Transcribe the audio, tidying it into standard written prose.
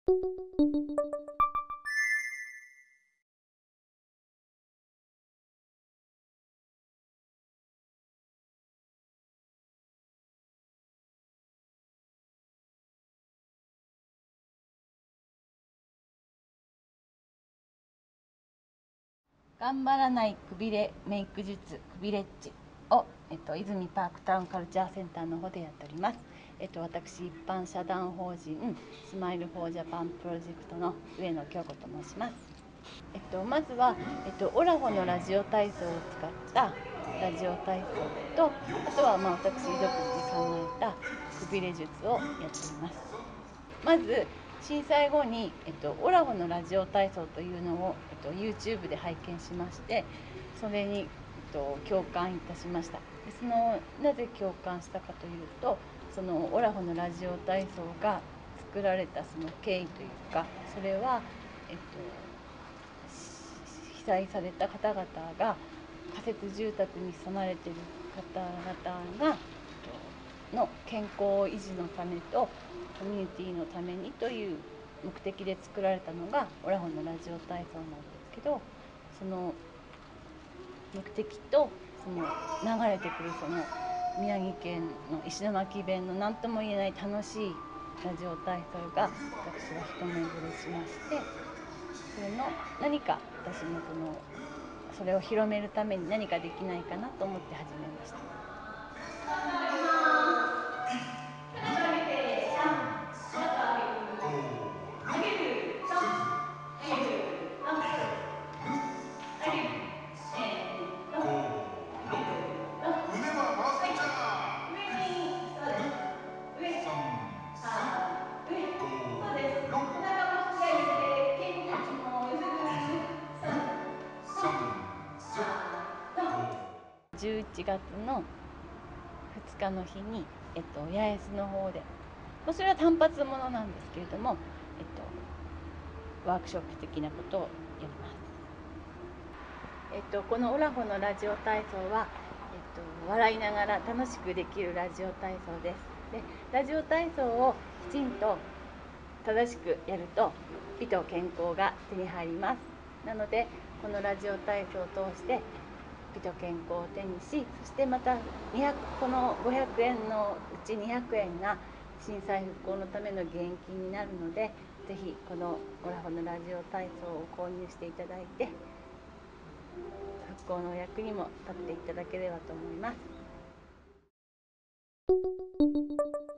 頑張らないくびれメイク術くびれっちを、泉パークタウンカルチャーセンターの方でやっております。私、一般社団法人スマイルフォージャパンプロジェクトの上野京子と申します。まずは、オラホのラジオ体操を使ったラジオ体操と、あとは私独自で考えたくびれ術をやっております。まず震災後に、オラホのラジオ体操というのを、YouTube で拝見しまして、それに、共感いたしました。でなぜ共感したかというと、そのオラホのラジオ体操が作られたその経緯というか、それは、被災された方々が仮設住宅に住まれている方々がの健康維持のためとコミュニティのためにという目的で作られたのがオラホのラジオ体操なんですけど、その目的とその流れてくるその宮城県の石巻弁の何とも言えない楽しいラジオ体操が私は一目惚れしまして、それの何か私もそれを広めるために何かできないかなと思って始めました。 腕はまっすぐじゃ。上にそうです。上3、上そうです。お腹もしっかりして肩甲も寄せずにね。そうです。 11月の2日の日に、八重洲の方で、それは単発ものなんですけれども、ワークショップ的なことをやります。このオラホのラジオ体操は、笑いながら楽しくできるラジオ体操です。で、ラジオ体操をきちんと正しくやると美と健康が手に入ります。なのでこのラジオ体操を通して美と健康を手にし、そしてまたこの500円のうち200円が震災復興のための現金になるので、ぜひこのオラホのラジオ体操を購入していただいて復興の役にも立っていただければと思います。